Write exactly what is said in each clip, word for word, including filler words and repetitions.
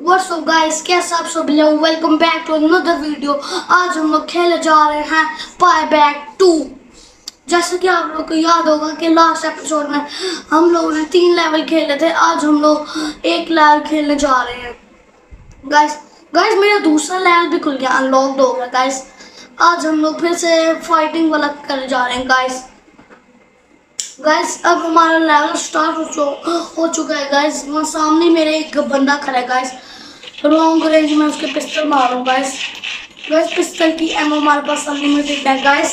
What's up guys, कैसे आप सब लोग। Welcome back to another video. आज हम लोग खेलने जा रहे हैं पाई बैक टू। जैसे कि आप लोग को याद होगा कि लास्ट एपिसोड में हम लोगों ने तीन लेवल खेले थे। आज हम लोग एक लेवल खेलने जा रहे हैं गाइस। गाइस मेरा दूसरा लेवल भी खुल गया, अनलॉक्ड हो गया गाइस। आज हम लोग फिर से फाइटिंग वाला करने जा रहे हैं गाइस। गाइस अब हमारा लेवल स्टार्ट हो, चु हो चुका है गाइस। वहाँ सामने मेरे एक बंदा खड़ा है गाइस। लॉन्ग रेंज में उसके पिस्टल मार रहा हूँ गाइस। गाइस पिस्टल की एमओ हमारे पास अनलिमिटेड है गाइस।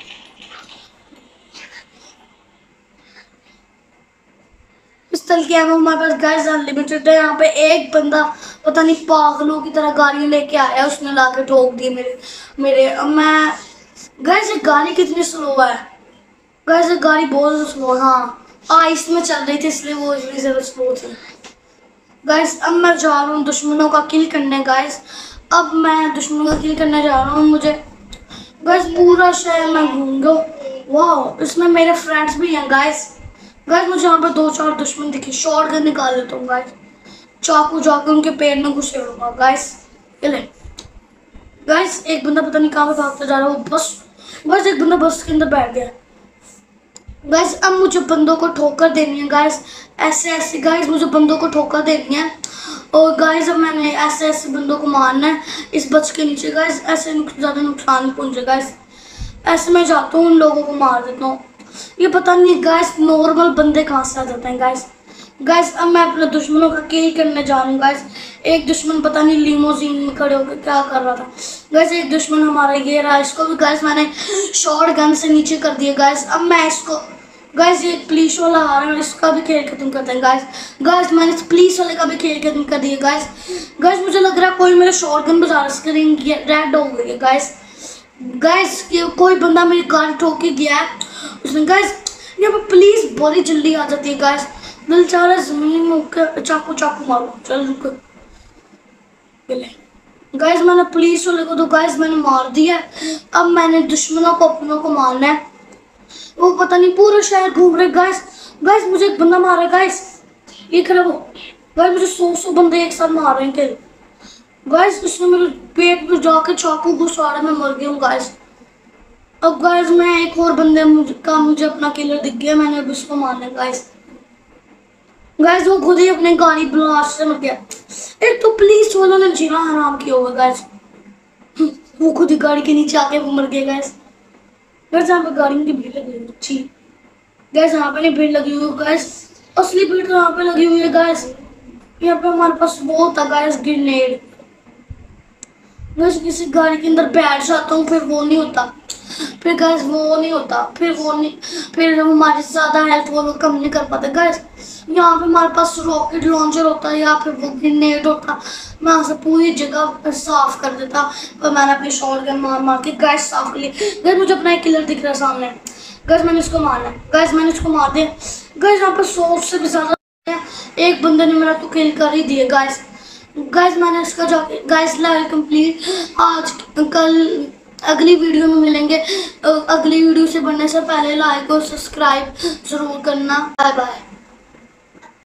पिस्टल की एमओ हमारे पास गाइस अनलिमिटेड है। यहाँ पे एक बंदा पता नहीं पागलों की तरह गाड़ी लेके आया, उसने लाके ठोक दी मेरे मेरे मैं गाइस ये गाड़ी कितनी स्लो है गाइस। ये गाड़ी बहुत स्लो, हाँ आइस में चल रही थी इसलिए वो इतनी ज़्यादा स्लो थी गाइस। अब मैं जा रहा हूँ दुश्मनों का किल करने गाइस। अब मैं दुश्मनों का किल करने जा रहा हूँ। मुझे गाइस पूरा शहर में घूमूंगा। वाह इसमें मेरे फ्रेंड्स भी हैं गाइस। गाइस मुझे यहाँ पर दो चार दुश्मन दिखे, शॉर्ट गन निकाल लेता हूँ गाइस। चाकू जाकर उनके पेट में घुसेड़ूंगा गाइस। चले गाइस एक बंदा पता नहीं कहाँ पे भागता जा रहा है, वो बस बस एक बंदा बस के अंदर बैठ गया गाइस। अब मुझे बंदों को ठोकर देनी है गाइस, ऐसे ऐसे गाइस मुझे बंदों को ठोकर देनी है। और गाइस अब मैंने ऐसे ऐसे बंदों को मारना है इस बच के नीचे गाइस। ऐसे ज़्यादा नुकसान नहीं पहुंचे गाइस। ऐसे मैं जाता हूँ उन लोगों को मार देता हूँ। ये पता नहीं गाइस नॉर्मल बंदे कहाँ से आ जाते हैं गाइस। गाइस अब मैं अपने दुश्मनों का किल करने जा रहा हूँ गाइस। एक दुश्मन पता नहीं लिमोजीन में खड़े होकर क्या कर रहा था गाइस। एक दुश्मन हमारा ये रहा, इसको भी गाइस मैंने शॉर्ट गन से नीचे कर दिया गाइस। अब मैं इसको गाइस ये पुलिस वाला आ रहा है, इसका भी खेल खत्म करते हैं गाइस। गाइस मैंने इस पुलिस वाले का भी खेल खत्म कर दिया गाइस। गाइस मुझे लग रहा है कोई मेरा शॉटगन बजा रहा, स्क्रीन रेड हो गई है गाइस। गाइस ये कोई बंदा मेरी गाड़ी ठोक के गया है उसने गाइस। यहाँ पर पुलिस बड़ी जल्दी आ जाती है गाइस। दिल चाह रहा है जमीन में चाकू चाकू मारो। चल रुक गाइस, मैंने पुलिस वाले को तो गाइस मैंने मार दिया। अब मैंने दुश्मनों को अपनों को मारना है। वो पता नहीं पूरा शहर घूम रहे गाइस। गाइस मुझे एक बंदा मार रहा है गाइस, ये खड़ा वो गाइस। मुझे सौ सौ बंदे एक साथ मार रहे हैं गाइस। उसने मेरे पेट में जाके चाकू घुसा रहा, मैं मर गया हूँ गाइस। अब गाइस मैं एक और बंदे मुझे का मुझे अपना किलर दिख गया, मैंने अब उसको मारना है गाइस। गाइस वो खुद ही अपने गाड़ी ब्लास्ट से मर गया। एक तो पुलिस वालों ने जीना हराम किया होगा गाइस। वो खुद ही गाड़ी के नीचे आके वो मर गया गाइस। गाइस यहाँ पे गाड़ी की भीड़ लगी हुई है अच्छी गाइस। यहाँ पे नहीं भीड़ लगी हुई है गाइस, असली भीड़ तो यहाँ पे लगी हुई है गाइस। यहाँ पे हमारे पास वो था गाइस ग्रेनेड। गाइस किसी गाड़ी के अंदर बैठ जाता हूँ फिर वो नहीं होता, फिर गाइस वो नहीं होता, फिर वो नहीं फिर हमारी ज्यादा हेल्थ वो लोग कम नहीं कर पाते गाइस। यहाँ पे हमारे पास रॉकेट लॉन्चर होता है या फिर वो ग्रेनेड होता, मैं यहाँ से पूरी जगह साफ कर देता। और मैंने अपनी शॉटगन मार मार के गाइस साफ कर लिया। गाइस मुझे अपना एक किलर दिख रहा है सामने गाइस, मैंने इसको मारना है गाइस। मैंने इसको मार दिया गाइस। यहाँ पर सौ से भी ज्यादा एक बंदे ने मेरा तो किल कर ही दिया गाइस। गाइस मैंने इसका जाके गाइस लेवल कंप्लीट। आज कल अगली वीडियो में मिलेंगे। अगली वीडियो से बढ़ने से पहले लाइक और सब्सक्राइब जरूर करना। Bye bye.